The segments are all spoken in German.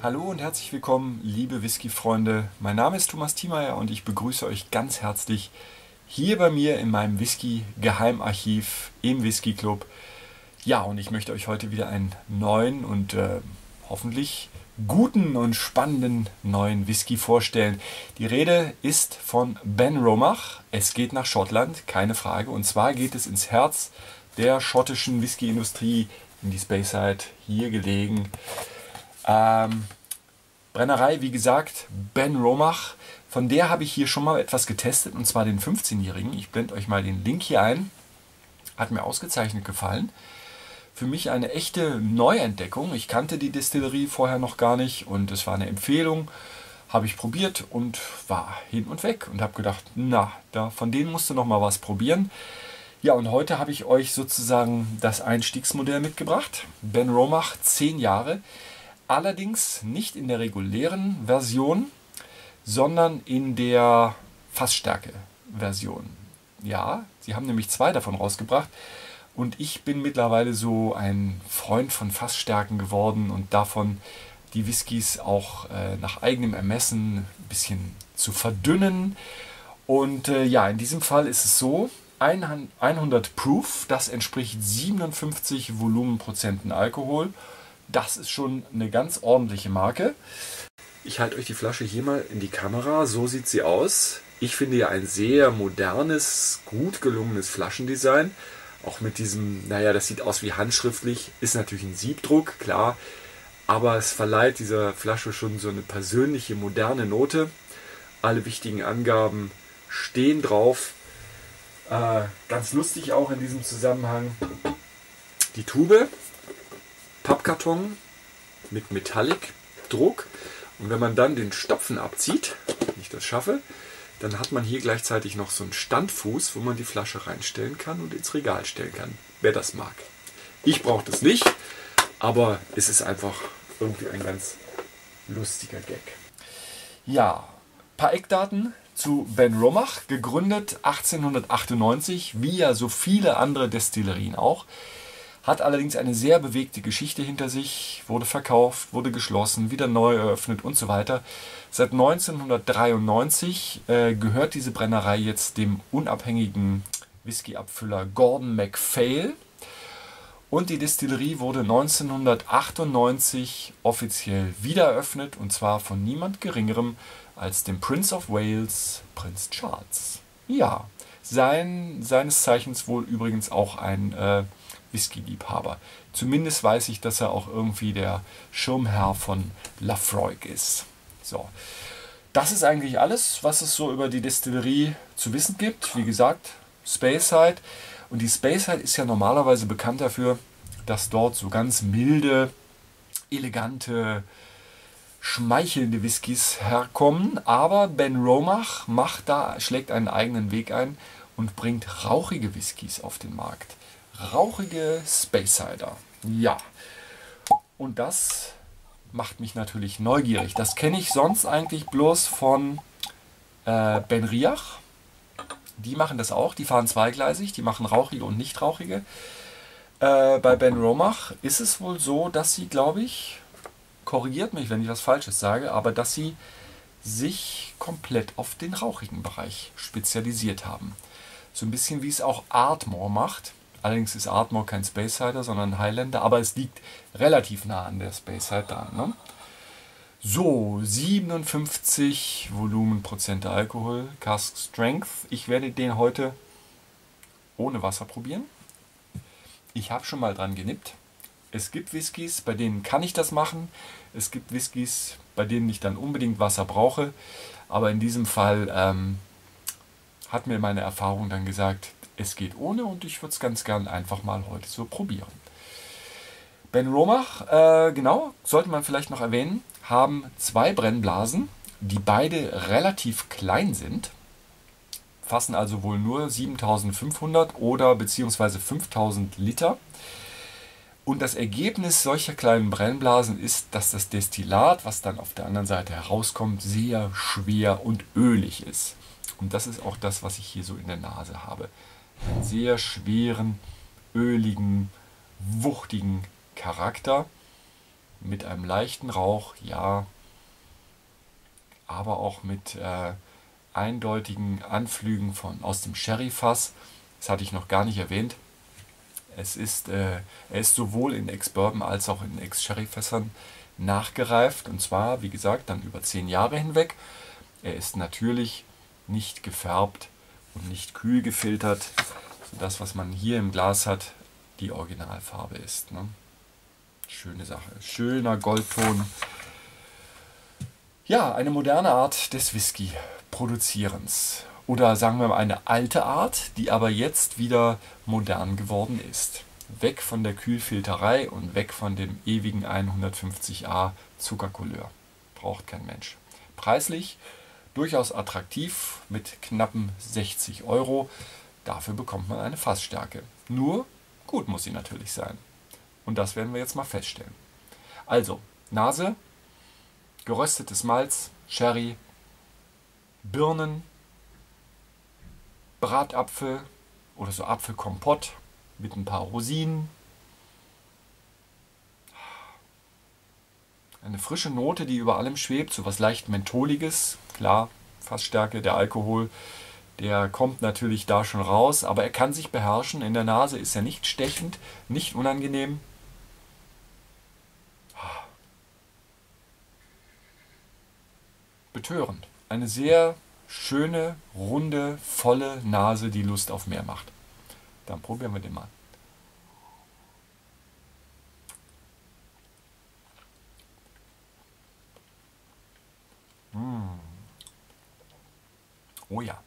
Hallo und herzlich willkommen, liebe Whisky-Freunde. Mein Name ist Thomas Thiemeyer und ich begrüße euch ganz herzlich hier bei mir in meinem Whisky-Geheimarchiv im Whisky Club. Ja, und ich möchte euch heute wieder einen neuen und hoffentlich guten und spannenden neuen Whisky vorstellen. Die Rede ist von Benromach. Es geht nach Schottland, keine Frage. Und zwar geht es ins Herz der schottischen Whisky-Industrie, in die Speyside, hier gelegen. Brennerei, wie gesagt, Benromach. Von der habe ich hier schon mal etwas getestet, und zwar den 15-Jährigen. Ich blende euch mal den Link hier ein. Hat mir ausgezeichnet gefallen. Für mich eine echte Neuentdeckung. Ich kannte die Destillerie vorher noch gar nicht und es war eine Empfehlung. Habe ich probiert und war hin und weg und habe gedacht, na, von denen musst du noch mal was probieren. Ja, und heute habe ich euch sozusagen das Einstiegsmodell mitgebracht. Benromach, 10 Jahre. Allerdings nicht in der regulären Version, sondern in der Fassstärke-Version. Ja, sie haben nämlich 2 davon rausgebracht und ich bin mittlerweile so ein Freund von Fassstärken geworden und davon, die Whiskys auch nach eigenem Ermessen ein bisschen zu verdünnen. Und ja, in diesem Fall ist es so, 100 Proof, das entspricht 57 Volumenprozenten Alkohol. Das ist schon eine ganz ordentliche Marke. Ich halte euch die Flasche hier mal in die Kamera. So sieht sie aus. Ich finde ja ein sehr modernes, gut gelungenes Flaschendesign. Auch mit diesem, naja, das sieht aus wie handschriftlich. Ist natürlich ein Siebdruck, klar. Aber es verleiht dieser Flasche schon so eine persönliche, moderne Note. Alle wichtigen Angaben stehen drauf. Ganz lustig auch in diesem Zusammenhang. Die Tube. Pappkarton mit Metallic-Druck, und wenn man dann den Stopfen abzieht, wenn ich das schaffe, dann hat man hier gleichzeitig noch so einen Standfuß, wo man die Flasche reinstellen kann und ins Regal stellen kann, wer das mag. Ich brauche das nicht, aber es ist einfach irgendwie ein ganz lustiger Gag. Ja, ein paar Eckdaten zu Benromach, gegründet 1898, wie ja so viele andere Destillerien auch. Hat allerdings eine sehr bewegte Geschichte hinter sich, wurde verkauft, wurde geschlossen, wieder neu eröffnet und so weiter. Seit 1993 gehört diese Brennerei jetzt dem unabhängigen Whisky-Abfüller Gordon MacPhail. Und die Destillerie wurde 1998 offiziell wieder eröffnet, und zwar von niemand Geringerem als dem Prince of Wales, Prinz Charles. Ja, seines Zeichens wohl übrigens auch ein Whisky-Liebhaber. Zumindest weiß ich, dass er auch irgendwie der Schirmherr von Laphroaig ist. So, das ist eigentlich alles, was es so über die Destillerie zu wissen gibt. Wie gesagt, Speyside. Und die Speyside ist ja normalerweise bekannt dafür, dass dort so ganz milde, elegante, schmeichelnde Whiskys herkommen. Aber Benromach schlägt einen eigenen Weg ein und bringt rauchige Whiskys auf den Markt. Rauchige Speysider. Ja. Und das macht mich natürlich neugierig. Das kenne ich sonst eigentlich bloß von Benriach. Die machen das auch. Die fahren zweigleisig. Die machen rauchige und nicht rauchige. Bei Benromach ist es wohl so, dass sie, glaube ich, korrigiert mich, wenn ich was Falsches sage, aber dass sie sich komplett auf den rauchigen Bereich spezialisiert haben. So ein bisschen wie es auch Ardmore macht. Allerdings ist Ardmore kein Speysider, sondern ein Highlander, aber es liegt relativ nah an der Speyside dran. Ne? So, 57 Volumenprozente Alkohol, Cask Strength. Ich werde den heute ohne Wasser probieren. Ich habe schon mal dran genippt. Es gibt Whiskys, bei denen kann ich das machen. Es gibt Whiskys, bei denen ich dann unbedingt Wasser brauche. Aber in diesem Fall hat mir meine Erfahrung dann gesagt, es geht ohne, und ich würde es ganz gern einfach mal heute so probieren. Benromach, genau, sollte man vielleicht noch erwähnen, haben 2 Brennblasen, die beide relativ klein sind, fassen also wohl nur 7500 oder beziehungsweise 5000 Liter. Und das Ergebnis solcher kleinen Brennblasen ist, dass das Destillat, was dann auf der anderen Seite herauskommt, sehr schwer und ölig ist. Und das ist auch das, was ich hier so in der Nase habe. Einen sehr schweren, öligen, wuchtigen Charakter. mit einem leichten Rauch, ja, aber auch mit eindeutigen Anflügen aus dem Sherry-Fass. Das hatte ich noch gar nicht erwähnt. Er ist sowohl in Ex-Bourbon als auch in Ex-Sherry-Fässern nachgereift. Und zwar, wie gesagt, dann über 10 Jahre hinweg. Er ist natürlich nicht gefärbt und nicht kühl gefiltert, sodass, was man hier im Glas hat, die Originalfarbe ist. Ne? Schöne Sache. Schöner Goldton. Ja, eine moderne Art des Whisky-Produzierens. Oder sagen wir mal eine alte Art, die aber jetzt wieder modern geworden ist. Weg von der Kühlfilterei und weg von dem ewigen 150a Zuckercouleur. Braucht kein Mensch. Preislich durchaus attraktiv mit knappen 60 Euro. Dafür bekommt man eine Fassstärke. Nur gut muss sie natürlich sein. Und das werden wir jetzt mal feststellen. Also, Nase, geröstetes Malz, Sherry, Birnen, Bratapfel oder so Apfelkompott mit ein paar Rosinen. Eine frische Note, die über allem schwebt, so was leicht Mentholiges. Klar, Fassstärke, der Alkohol, der kommt natürlich da schon raus, aber er kann sich beherrschen. In der Nase ist er nicht stechend, nicht unangenehm. Betörend. Eine sehr schöne, runde, volle Nase, die Lust auf mehr macht. Dann probieren wir den mal. Oh ja.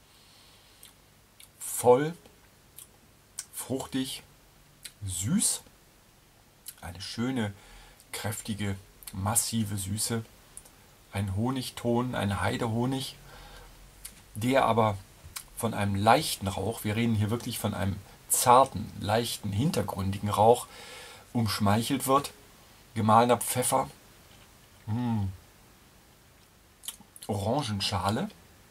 Voll, fruchtig, süß. Eine schöne, kräftige, massive Süße. Ein Honigton, ein Heidehonig, der aber von einem leichten Rauch, wir reden hier wirklich von einem zarten, leichten, hintergründigen Rauch, umschmeichelt wird. Gemahlener Pfeffer, Orangenschale,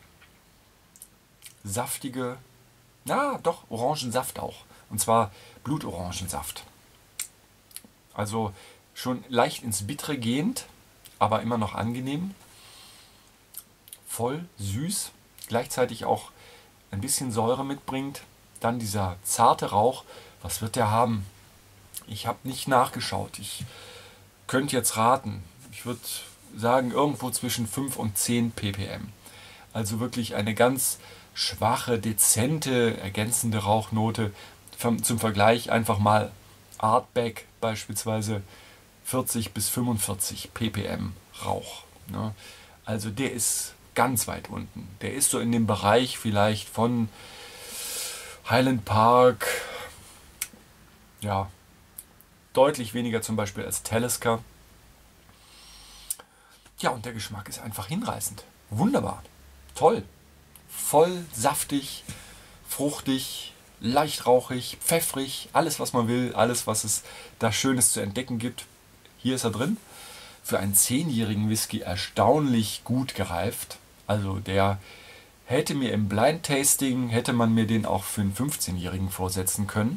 saftige, na doch, Orangensaft auch. Und zwar Blutorangensaft. Also schon leicht ins Bittere gehend, aber immer noch angenehm. Voll, süß, gleichzeitig auch ein bisschen Säure mitbringt. Dann dieser zarte Rauch. Was wird der haben? Ich habe nicht nachgeschaut. Ich könnte jetzt raten. Ich würde sagen, irgendwo zwischen 5 und 10 ppm. Also wirklich eine ganz schwache, dezente, ergänzende Rauchnote. Zum Vergleich einfach mal Artback beispielsweise 40 bis 45 ppm Rauch. Ne? Also der ist ganz weit unten. Der ist so in dem Bereich vielleicht von Highland Park, ja, deutlich weniger zum Beispiel als Talisker. Ja, und der Geschmack ist einfach hinreißend. Wunderbar. Toll. Voll, saftig, fruchtig, leicht rauchig, pfeffrig, alles was man will, alles was es da Schönes zu entdecken gibt. Hier ist er drin. Für einen 10-jährigen Whisky erstaunlich gut gereift. Also der hätte mir im Blind Tasting, hätte man mir den auch für einen 15-jährigen vorsetzen können.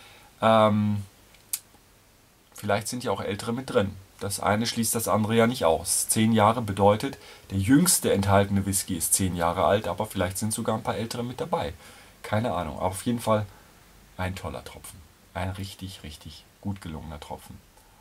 Vielleicht sind ja auch ältere mit drin. Das eine schließt das andere ja nicht aus. 10 Jahre bedeutet, der jüngste enthaltene Whisky ist 10 Jahre alt, aber vielleicht sind sogar ein paar ältere mit dabei. Keine Ahnung. Aber auf jeden Fall ein toller Tropfen. Ein richtig, richtig gut gelungener Tropfen.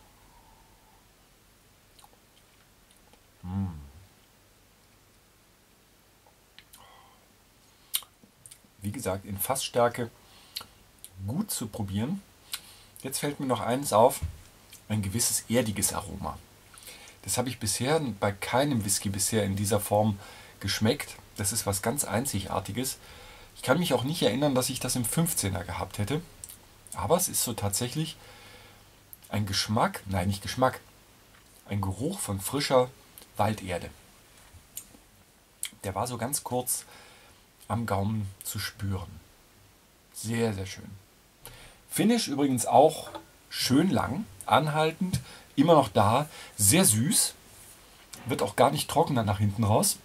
Wie gesagt, in Fassstärke gut zu probieren. Jetzt fällt mir noch eines auf, ein gewisses erdiges Aroma. Das habe ich bisher bei keinem Whisky bisher in dieser Form geschmeckt. Das ist was ganz Einzigartiges. Ich kann mich auch nicht erinnern, dass ich das im 15er gehabt hätte. Aber es ist so tatsächlich ein Geschmack, nein, nicht Geschmack, ein Geruch von frischer Walderde. Der war so ganz kurz am Gaumen zu spüren. Sehr, sehr schön. Finish übrigens auch schön lang, anhaltend, immer noch da, sehr süß, wird auch gar nicht trockener nach hinten raus.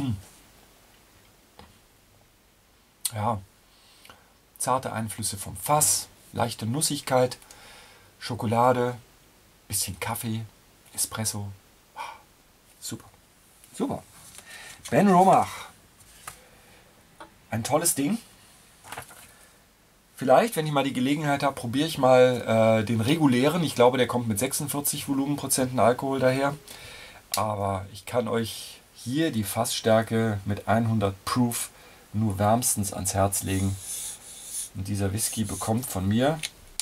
Ja, zarte Einflüsse vom Fass, leichte Nussigkeit, Schokolade, bisschen Kaffee, Espresso. Super. Super. Benromach. Ein tolles Ding. Vielleicht, wenn ich mal die Gelegenheit habe, probiere ich mal den regulären. Ich glaube, der kommt mit 46 Volumenprozenten Alkohol daher. Aber ich kann euch hier die Fassstärke mit 100 Proof nur wärmstens ans Herz legen. Und dieser Whisky bekommt von mir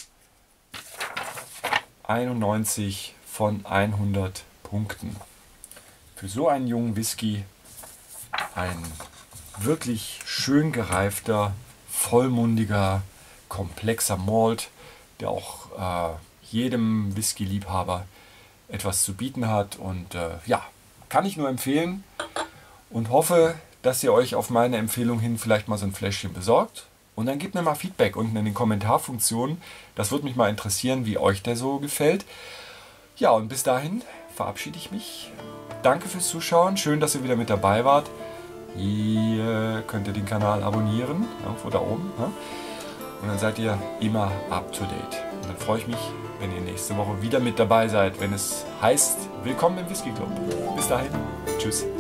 91 von 100 Punkten. Für so einen jungen Whisky ein wirklich schön gereifter, vollmundiger, komplexer Malt, der auch jedem Whisky-Liebhaber etwas zu bieten hat. Und ja, kann ich nur empfehlen und hoffe, dass ihr euch auf meine Empfehlung hin vielleicht mal so ein Fläschchen besorgt. Und dann gebt mir mal Feedback unten in den Kommentarfunktionen. Das würde mich mal interessieren, wie euch der so gefällt. Ja, und bis dahin verabschiede ich mich. Danke fürs Zuschauen. Schön, dass ihr wieder mit dabei wart. Hier könnt ihr den Kanal abonnieren, irgendwo da oben. Und dann seid ihr immer up to date. Und dann freue ich mich, wenn ihr nächste Woche wieder mit dabei seid, wenn es heißt, willkommen im Whisky Club. Bis dahin, tschüss.